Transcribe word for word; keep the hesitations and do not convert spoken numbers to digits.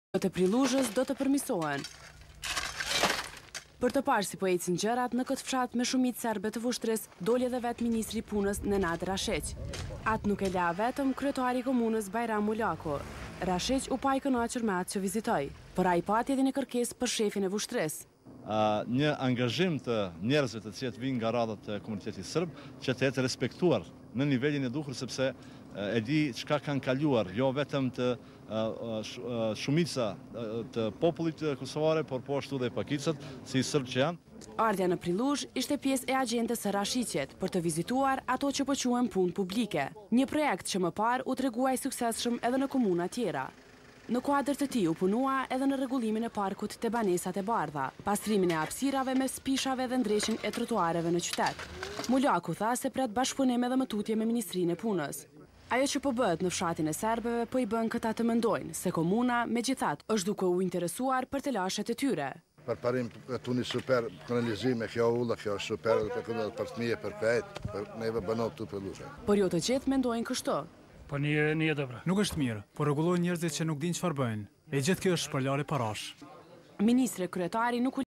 Të priluzhës do të përmisohen. Për të parë si po ecin gjërat në këtë fshat me shumicë serbe të Vushtrisë, doli edhe vetë ministri i punës Nenad Rashiq. Atë nuk e la vetëm kryetari i komunës Bajram Mulako. Rashiq u pa i kënaqur me atë që vizitoi, por ai pati edhe një kërkesë për shefin e Vushtrisë. Uh, një angazhim të njerëzve të cilët vinë nga radhat të komunitetit sërb që të jetë respektuar në nivelin e duhur, sepse uh, e di çka kanë kaluar, jo vetëm të uh, uh, shumica uh, të popullit kosovar, por po ashtu dhe pakicët si sërb që janë. Ardha në Priluzh ishte pjesë e agjendës së Rashiqit për të vizituar ato që po quhen punë publike. Një projekt që më parë u treguai suksesshëm edhe në komuna tjera. Në kuadër të tij u punua edhe në rregullimin e parkut te banesat e bardha, pastrimin e hapësirave mes pishave dhe ndreshjen e trotuareve në qytet. Mulaku tha se pret bashkëpunim edhe më tutje me Ministrinë e Punës. Ajo që po bëhet në fshatin e serbëve po i bën këta të mendojnë se komuna megjithatë është duke u interesuar për të lashet e tyre. Përparim këtu një super kanalizim e kjo ulla, kjo është super edhe për këndë për fëmijë, për krejt, për neve banot të Priluzhe. Por jo të gjithë mendojnë kështu. Po një një dobra. Nuk është mirë, por rregullojnë njerëzit që nuk dinë çfarë bëjnë. E gjithë kjo është shpërlarje parash. Ministri kryetari nuk